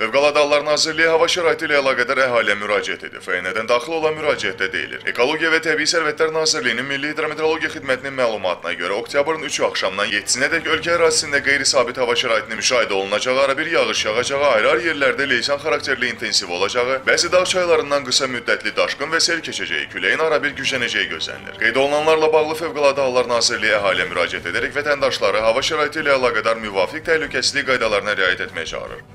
Fövqəladə Hallar Nazirliyi hava şəraiti ilə əlaqədar əhaliyə müraciət edib. FNN-dən daxil olan müraciətdə deyilir. Ekologiya və Təbii Sərvətlər Nazirliyinin Milli Hidrometeorologiya Xidmətinin məlumatına görə oktyabrın 3-ü axşamdan 7-sinədək ölkə ərazisində qeyri-sabit hava şəraitinin müşahidə olunacağı, arabir yağış yağacağı, ayrı-ayrı yerlərdə leysan xarakterli intensiv olacağı, bəzi dağ çaylarından qısa müddətli daşqın və sel keçəcəyi, küləyin arabir güclənəcəyi gözlənilir. Qeyd olunanlarla bağlı Fövqəladə Hallar Nazirliyi əhaliyə müraciət edərək vətəndaşları hava şəraiti ilə əlaqədar müvafiq təhlükəsizlik qaydalarına riayət etməyə çağırır.